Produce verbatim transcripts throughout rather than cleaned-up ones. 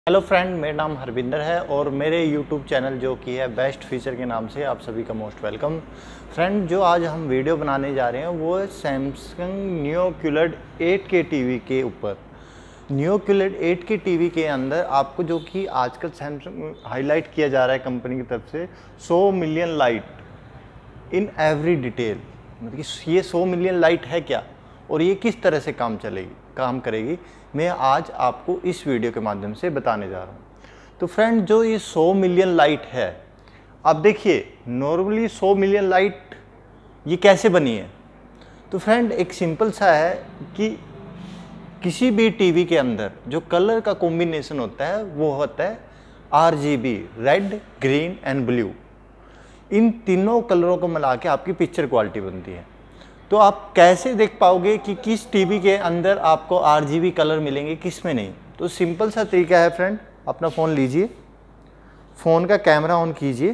Hello friend, मेरा नाम हरविंदर है और मेरे यूट्यूब चैनल जो कि है बेस्ट फीचर के नाम से आप सभी का मोस्ट वेलकम। फ्रेंड, जो आज हम वीडियो बनाने जा रहे हैं वो है Samsung neo QLED eight K TV के ऊपर। Neo QLED eight K TV के अंदर आपको जो कि आजकल सैमसंग हाईलाइट किया जा रहा है कंपनी की तरफ से सौ million light in every detail. मतलब कि ये सौ मिलियन लाइट है क्या और ये किस तरह से काम चलेगी काम करेगी, मैं आज आपको इस वीडियो के माध्यम से बताने जा रहा हूँ। तो फ्रेंड, जो ये सौ मिलियन लाइट है, अब देखिए नॉर्मली सौ मिलियन लाइट ये कैसे बनी है। तो फ्रेंड, एक सिंपल सा है कि किसी भी टीवी के अंदर जो कलर का कॉम्बिनेशन होता है वो होता है R G B, red, green and blue. इन तीनों कलरों को मिला के आपकी पिक्चर क्वालिटी बनती है। तो आप कैसे देख पाओगे कि किस टीवी के अंदर आपको आरजीबी कलर मिलेंगे, किस में नहीं। तो सिंपल सा तरीका है फ्रेंड, अपना फ़ोन लीजिए, फ़ोन का कैमरा ऑन कीजिए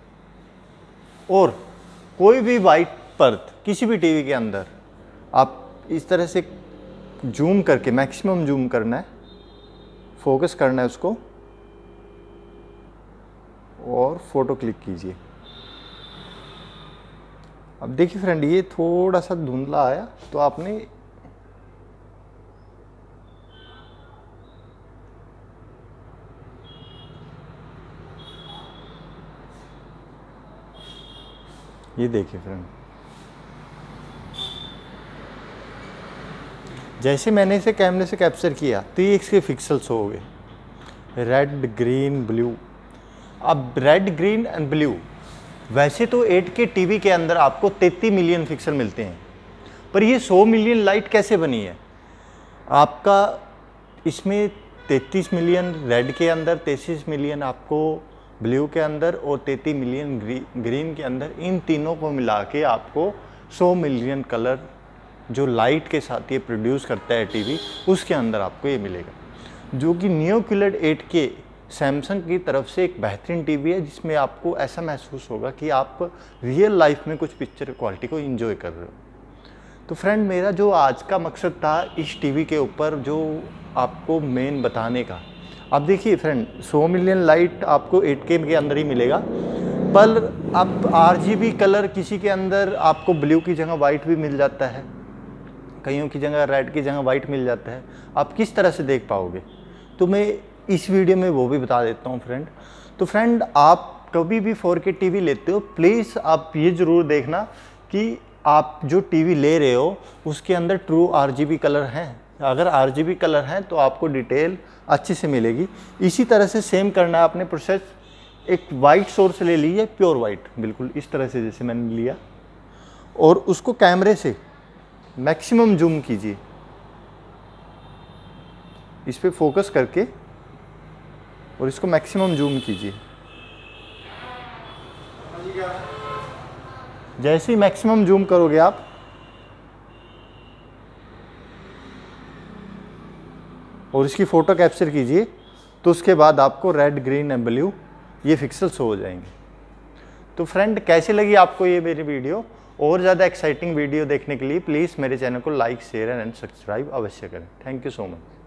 और कोई भी वाइट पर्थ किसी भी टीवी के अंदर आप इस तरह से जूम करके, मैक्सिमम जूम करना है, फोकस करना है उसको और फोटो क्लिक कीजिए। अब देखिए फ्रेंड, ये थोड़ा सा धुंधला आया तो आपने ये देखिए फ्रेंड, जैसे मैंने इसे कैमरे से कैप्चर किया तो ये इसके पिक्सल्स हो गए, रेड, ग्रीन, ब्लू। अब रेड, ग्रीन एंड ब्लू, वैसे तो एट के टीवी के अंदर आपको तैंतीस मिलियन पिक्सल मिलते हैं, पर ये सौ मिलियन लाइट कैसे बनी है। आपका इसमें तैंतीस मिलियन रेड के अंदर, तैंतीस मिलियन आपको ब्लू के अंदर और तैंतीस मिलियन ग्री, ग्रीन के अंदर, इन तीनों को मिला के आपको सौ मिलियन कलर जो लाइट के साथ ये प्रोड्यूस करता है टीवी, उसके अंदर आपको ये मिलेगा। जो कि neo QLED eight K Samsung की तरफ से एक बेहतरीन टीवी है, जिसमें आपको ऐसा महसूस होगा कि आप रियल लाइफ में कुछ पिक्चर क्वालिटी को एंजॉय कर रहे हो। तो फ्रेंड, मेरा जो आज का मकसद था इस टीवी के ऊपर जो आपको मेन बताने का, अब देखिए फ्रेंड, सौ मिलियन लाइट आपको एट के के अंदर ही मिलेगा, पर अब आरजीबी कलर किसी के अंदर आपको ब्लू की जगह वाइट भी मिल जाता है, कईयों की जगह रेड की जगह वाइट मिल जाता है। आप किस तरह से देख पाओगे, तो मैं इस वीडियो में वो भी बता देता हूँ फ्रेंड। तो फ्रेंड, आप कभी भी फोर के टीवी लेते हो, प्लीज़ आप ये ज़रूर देखना कि आप जो टीवी ले रहे हो उसके अंदर ट्रू आरजीबी कलर हैं। अगर आरजीबी कलर हैं तो आपको डिटेल अच्छे से मिलेगी। इसी तरह से सेम करना है आपने प्रोसेस। एक वाइट सोर्स ले लीजिए, प्योर वाइट, बिल्कुल इस तरह से जैसे मैंने लिया, और उसको कैमरे से मैक्सिमम जूम कीजिए, इस पर फोकस करके और इसको मैक्सिमम जूम कीजिए। जैसे ही मैक्सिमम जूम करोगे आप, और इसकी फ़ोटो कैप्चर कीजिए, तो उसके बाद आपको रेड, ग्रीन एंड ब्लू ये पिक्सल्स हो जाएंगे। तो फ्रेंड, कैसी लगी आपको ये मेरी वीडियो? और ज़्यादा एक्साइटिंग वीडियो देखने के लिए प्लीज़ मेरे चैनल को लाइक, शेयर एंड सब्सक्राइब अवश्य करें। Thank you so much.